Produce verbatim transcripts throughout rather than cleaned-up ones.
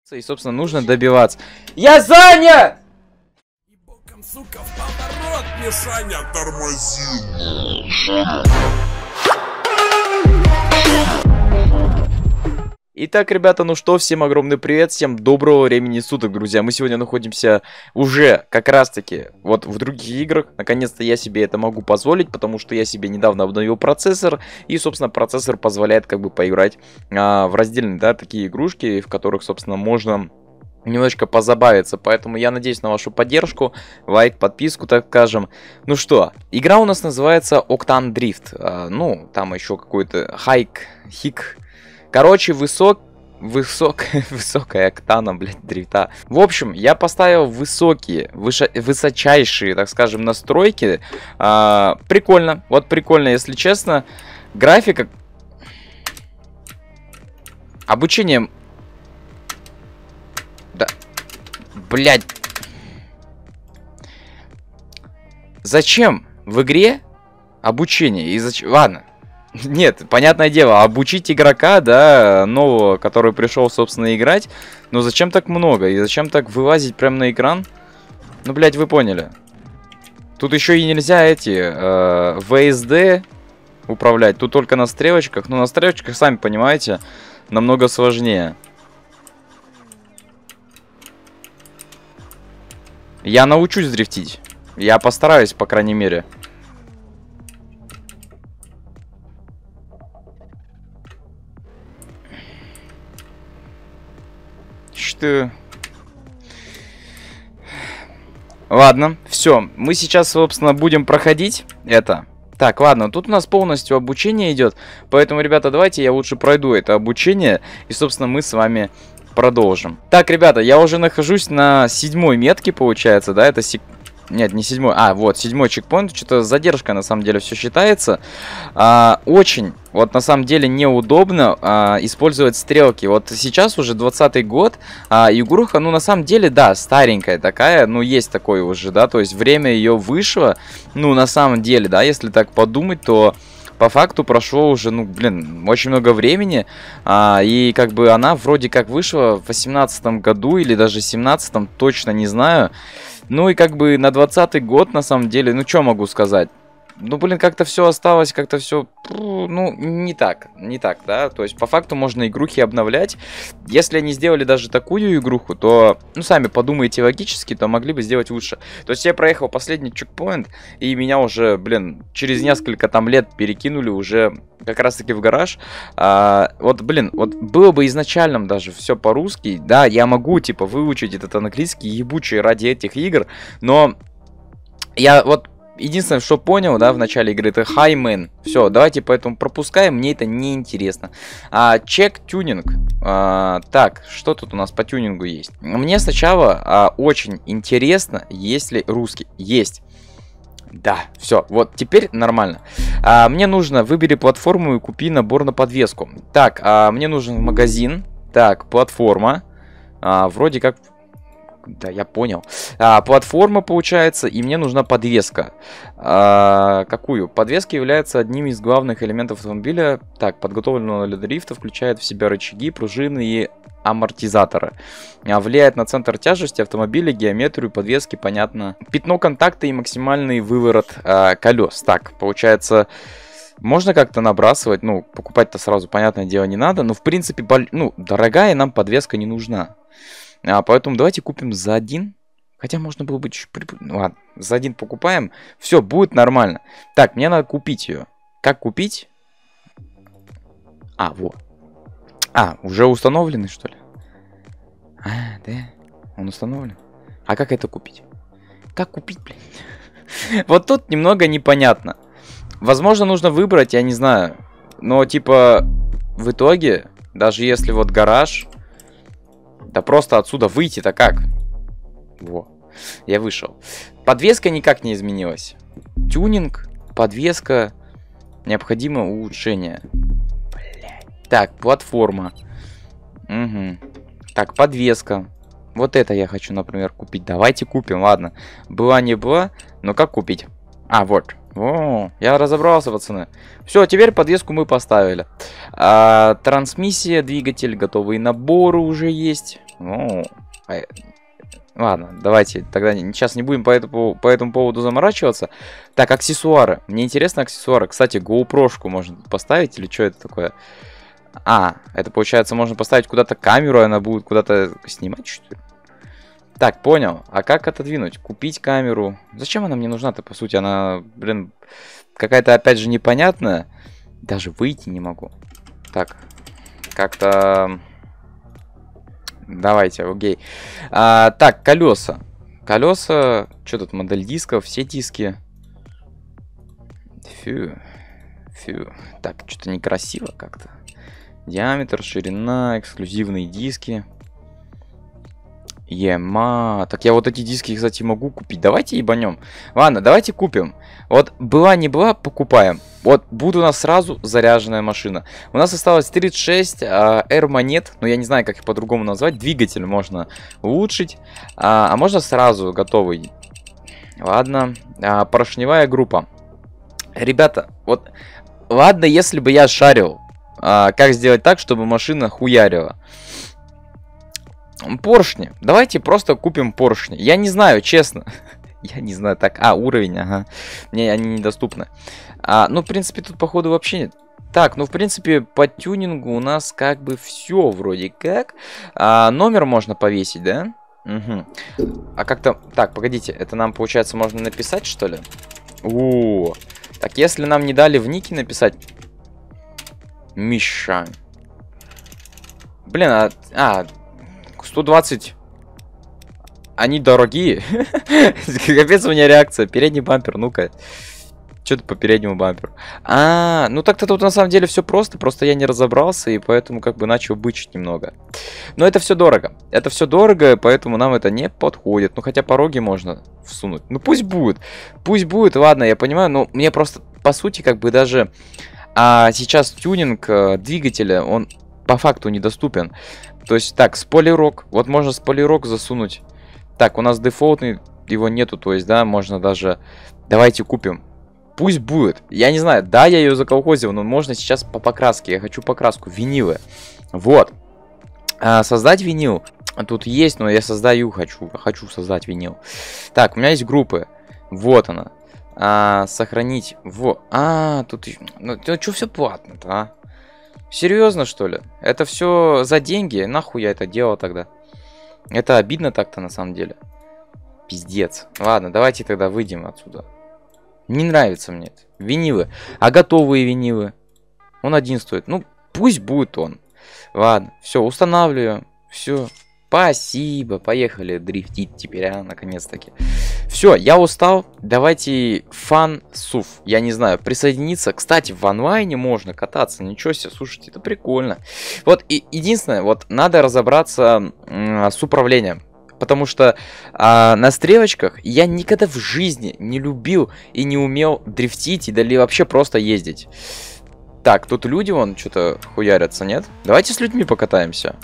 И, собственно, нужно добиваться. Я занят! И боком, сука, в поворот, Мишаня, тормози. Итак, ребята, ну что, всем огромный привет, всем доброго времени суток, друзья. Мы сегодня находимся уже как раз-таки вот в других играх. Наконец-то я себе это могу позволить, потому что я себе недавно обновил процессор. И, собственно, процессор позволяет как бы поиграть а, в раздельные, да, такие игрушки, в которых, собственно, можно немножечко позабавиться. Поэтому я надеюсь на вашу поддержку, лайк, подписку, так скажем. Ну что, игра у нас называется Octane Drift. А, ну, там еще какой-то хайк, хик... Короче, высок, высок, высокая октана, блядь, дрифта. В общем, я поставил высокие, выше, высочайшие, так скажем, настройки. А, прикольно, вот прикольно, если честно. Графика... Обучение... Да, блядь. Зачем в игре обучение? И зачем... Ладно. Нет, понятное дело, обучить игрока, да, нового, который пришел, собственно, играть. Но зачем так много? И зачем так вылазить прямо на экран? Ну, блядь, вы поняли. Тут еще и нельзя эти э, ви эс ди управлять. Тут только на стрелочках. Но на стрелочках, сами понимаете, намного сложнее. Я научусь дрифтить. Я постараюсь, по крайней мере. Что? Ладно, все. Мы сейчас, собственно, будем проходить это. Так, ладно, тут у нас полностью обучение идет. Поэтому, ребята, давайте я лучше пройду это обучение. И, собственно, мы с вами продолжим. Так, ребята, я уже нахожусь на седьмой метке, получается, да? Это сек... Нет, не седьмой. А, вот, седьмой чекпоинт. Что-то задержка, на самом деле, все считается. А, очень, вот, на самом деле, неудобно а, использовать стрелки. Вот сейчас уже двадцатый год. А, игруха, ну, на самом деле, да, старенькая такая. Ну, есть такое уже, да. То есть, время ее вышло. Ну, на самом деле, да, если так подумать, то... По факту прошло уже, ну, блин, очень много времени, а, и как бы она вроде как вышла в восемнадцатом году или даже семнадцатом, точно не знаю. Ну и как бы на двадцатый год, на самом деле, ну, что могу сказать? Ну, блин, как-то все осталось, как-то все, ну, не так, не так, да, то есть по факту можно игрухи обновлять. Если они сделали даже такую игруху, то, ну, сами подумайте логически, то могли бы сделать лучше. То есть я проехал последний чекпоинт, и меня уже, блин, через несколько там лет перекинули уже как раз-таки в гараж. А, вот, блин, вот было бы изначально даже все по-русски, да, я могу, типа, выучить этот английский ебучий ради этих игр, но я вот... Единственное, что понял, да, в начале игры, это Highman. Все, давайте поэтому пропускаем, мне это не интересно. А, чек тюнинг. А, так, что тут у нас по тюнингу есть? Мне сначала а, очень интересно, есть ли русский. Есть. Да, все, вот теперь нормально. А, мне нужно, выбери платформу и купи набор на подвеску. Так, а, мне нужен магазин. Так, платформа. А, вроде как... Да, я понял. А, платформа получается, и мне нужна подвеска. А, какую? Подвеска является одним из главных элементов автомобиля. Так, подготовленного для дрифта, включает в себя рычаги, пружины и амортизаторы. А, влияет на центр тяжести автомобиля, геометрию подвески, понятно. Пятно контакта и максимальный выворот а, колес. Так, получается... Можно как-то набрасывать, ну, покупать-то сразу, понятное дело, не надо. Но, в принципе, боль... ну, дорогая нам подвеска не нужна. А, поэтому давайте купим за один. Хотя можно было бы чуть... Ну, ладно, за один покупаем. Все, будет нормально. Так, мне надо купить ее. Как купить? А, вот. А, уже установленный, что ли? А, да. Он установлен. А как это купить? Как купить, блин? Вот тут немного непонятно. Возможно, нужно выбрать, я не знаю. Но, типа, в итоге, даже если вот гараж... Да просто отсюда выйти-то как? Во, я вышел. Подвеска никак не изменилась. Тюнинг, подвеска, необходимо улучшение. Блядь. Так, платформа. Угу. Так, подвеска. Вот это я хочу, например, купить. Давайте купим, ладно. Была не была, но как купить? А, вот. О, я разобрался, пацаны. Все, теперь подвеску мы поставили. А, трансмиссия, двигатель, готовые наборы уже есть. О, а, ладно, давайте тогда сейчас не будем по этому, по этому поводу заморачиваться. Так, аксессуары. Мне интересно аксессуары. Кстати, GoPro-шку можно поставить или что это такое? А, это получается можно поставить куда-то камеру, и она будет куда-то снимать, что ли? Так, понял. А как отодвинуть? Купить камеру. Зачем она мне нужна-то, по сути? Она, блин, какая-то, опять же, непонятная. Даже выйти не могу. Так, как-то... Давайте, окей. А, так, колеса. Колеса. Что тут, модель дисков? Все диски. Фу. Фу. Так, что-то некрасиво как-то. Диаметр, ширина, эксклюзивные диски. Ема. Так я вот эти диски, кстати, могу купить. Давайте ебанем. Ладно, давайте купим. Вот была не была, покупаем. Вот будет у нас сразу заряженная машина. У нас осталось тридцать шесть а, R-монет. Но я не знаю, как их по-другому назвать. Двигатель можно улучшить. А, а можно сразу готовый. Ладно. А, поршневая группа. Ребята, вот ладно, если бы я шарил, а, как сделать так, чтобы машина хуярила. Поршни. Давайте просто купим поршни. Я не знаю, честно. Я не знаю. Так, а, уровень, ага. Мне они недоступны. А, ну, в принципе, тут, походу, вообще нет. Так, ну, в принципе, по тюнингу у нас как бы все вроде как. А, номер можно повесить, да? Угу. А как-то... Так, погодите. Это нам, получается, можно написать, что ли? О, так, если нам не дали в нике написать... Миша. Блин, а... а сто двадцать. Они дорогие. Капец у меня реакция. Передний бампер, ну-ка. Что-то по переднему бамперу. А, ну так-то тут на самом деле все просто. Просто я не разобрался, и поэтому как бы начал бычить немного. Но это все дорого. Это все дорого, поэтому нам это не подходит. Ну хотя пороги можно всунуть. Ну пусть будет. Пусть будет, ладно, я понимаю. Но мне просто, по сути, как бы даже а, сейчас тюнинг а, двигателя, он по факту недоступен. То есть, так, спойлерок. Вот можно спойлерок засунуть. Так, у нас дефолтный, его нету, то есть, да, можно даже... Давайте купим. Пусть будет. Я не знаю, да, я ее заколхозил, но можно сейчас по покраске. Я хочу покраску, винилы. Вот. А, создать винил. Тут есть, но я создаю, хочу. Хочу создать винил. Так, у меня есть группы. Вот она. А, сохранить. Вот. А, тут... Ну, что все платно-то, а? Серьезно, что ли? Это все за деньги? Нахуй я это делал тогда? Это обидно так-то на самом деле. Пиздец. Ладно, давайте тогда выйдем отсюда. Не нравится мне это. Винилы. А готовые винилы? Он один стоит. Ну, пусть будет он. Ладно, все, устанавливаем. Все. Спасибо. Поехали дрифтить теперь, а, наконец-таки. Все, я устал. Давайте фан-суф. Я не знаю, присоединиться. Кстати, в онлайне можно кататься. Ничего себе, слушайте, это прикольно. Вот, и единственное, вот надо разобраться с управлением. Потому что а, на стрелочках я никогда в жизни не любил и не умел дрифтить, и или вообще просто ездить. Так, тут люди вон что-то хуярятся, нет? Давайте с людьми покатаемся.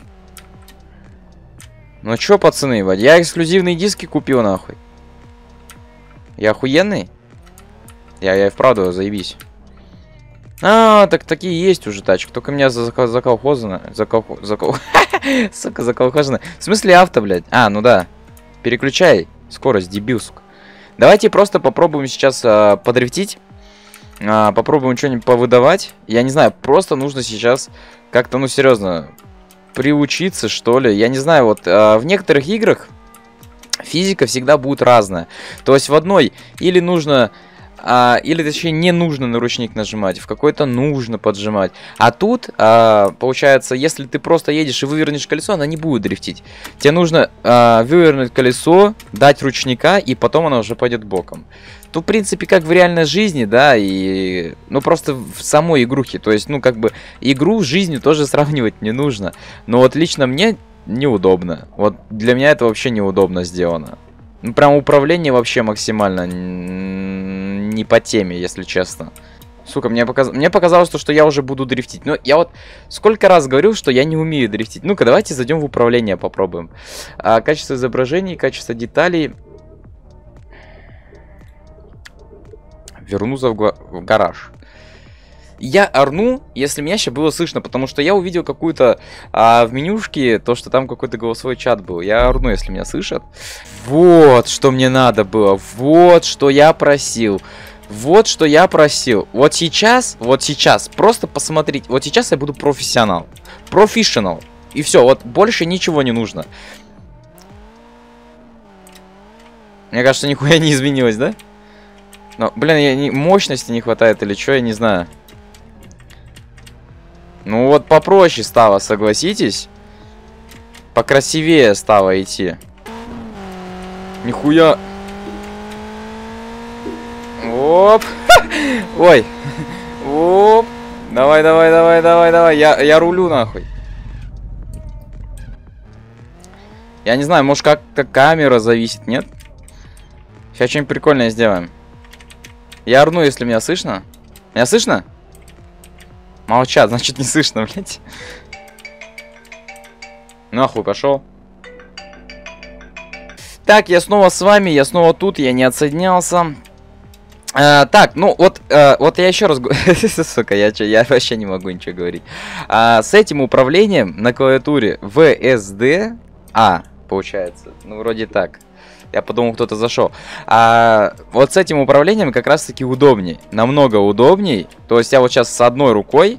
Ну чё, пацаны, я эксклюзивные диски купил, нахуй. Я охуенный? Я, я и вправду заебись. А, так такие есть уже тачки. Только меня заколхозано. Заколхо... Закол... Сука, заколхозано. В смысле авто, блядь? А, ну да. Переключай скорость, дебил, сука. Давайте просто попробуем сейчас а, подрифтить. А, попробуем что-нибудь повыдавать. Я не знаю, просто нужно сейчас как-то, ну серьезно, приучиться, что ли. Я не знаю, вот а, в некоторых играх физика всегда будет разная. То есть в одной или нужно... А, или, точнее, не нужно на ручник нажимать, в какой-то нужно поджимать. А тут, а, получается, если ты просто едешь и вывернешь колесо, она не будет дрифтить. Тебе нужно а, вывернуть колесо, дать ручника, и потом она уже пойдет боком. Тут, в принципе, как в реальной жизни, да, и... Ну, просто в самой игрухе. То есть, ну, как бы, игру с жизнью тоже сравнивать не нужно. Но вот лично мне неудобно. Вот для меня это вообще неудобно сделано. Ну, прям управление вообще максимально не по теме, если честно. Сука, мне, показ... мне показалось, то, что я уже буду дрифтить. Но я вот сколько раз говорил, что я не умею дрифтить. Ну-ка, давайте зайдем в управление, попробуем. А, качество изображений, качество деталей. Вернуться в, в гараж. Я орну, если меня сейчас было слышно, потому что я увидел какую-то а, в менюшке, то, что там какой-то голосовой чат был. Я орну, если меня слышат. Вот, что мне надо было. Вот, что я просил. Вот, что я просил. Вот сейчас, вот сейчас, просто посмотрите. Вот сейчас я буду профессионал. Профессионал. И все, вот больше ничего не нужно. Мне кажется, нихуя не изменилось, да? Но, блин, я не, мощности не хватает или что, я не знаю. Ну вот попроще стало, согласитесь? Покрасивее стало идти. Нихуя. Оп. Ой. Оп. Давай, давай, давай, давай, давай. Я, я рулю нахуй. Я не знаю, может как-то камера зависит, нет? Сейчас что-нибудь прикольное сделаем. Я орну, если меня слышно. Меня слышно? Молчат, значит не слышно, блядь. Нахуй пошел. Так, я снова с вами, я снова тут, я не отсоединялся. А, так, ну вот, а, вот я еще раз говорю. Сука, я, я вообще не могу ничего говорить. А, с этим управлением на клавиатуре ви эс ди А, получается. Ну, вроде так. Я подумал, кто-то зашел. А вот с этим управлением как раз-таки удобней. Намного удобней. То есть я вот сейчас с одной рукой.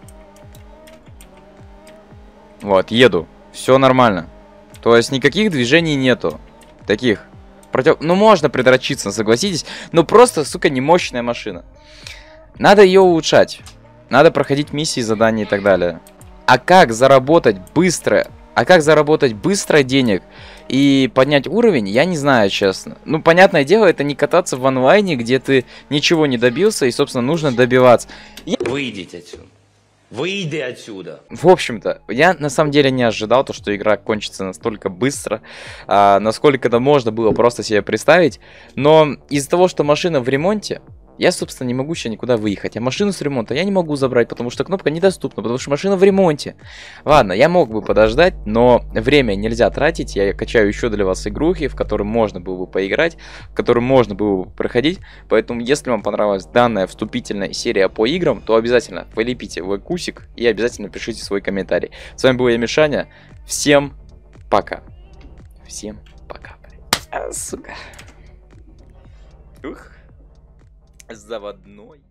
Вот, еду. Все нормально. То есть никаких движений нету. Таких. Против... Ну, можно придрочиться, согласитесь. Но просто, сука, не мощная машина. Надо ее улучшать. Надо проходить миссии, задания и так далее. А как заработать быстро... А как заработать быстро денег и поднять уровень, я не знаю, честно. Ну, понятное дело, это не кататься в онлайне, где ты ничего не добился, и, собственно, нужно добиваться. Выйдите отсюда. Выйди отсюда. В общем-то, я на самом деле не ожидал, то, что игра кончится настолько быстро, а, насколько это можно было просто себе представить. Но из-за того, что машина в ремонте, я, собственно, не могу еще никуда выехать. А машину с ремонта я не могу забрать, потому что кнопка недоступна, потому что машина в ремонте. Ладно, я мог бы подождать, но время нельзя тратить. Я качаю еще для вас игрухи, в которые можно было бы поиграть, в которые можно было бы проходить. Поэтому, если вам понравилась данная вступительная серия по играм, то обязательно полепите лайкусик и обязательно пишите свой комментарий. С вами был я, Мишаня. Всем пока. Всем пока. А, сука. Ух. Заводной.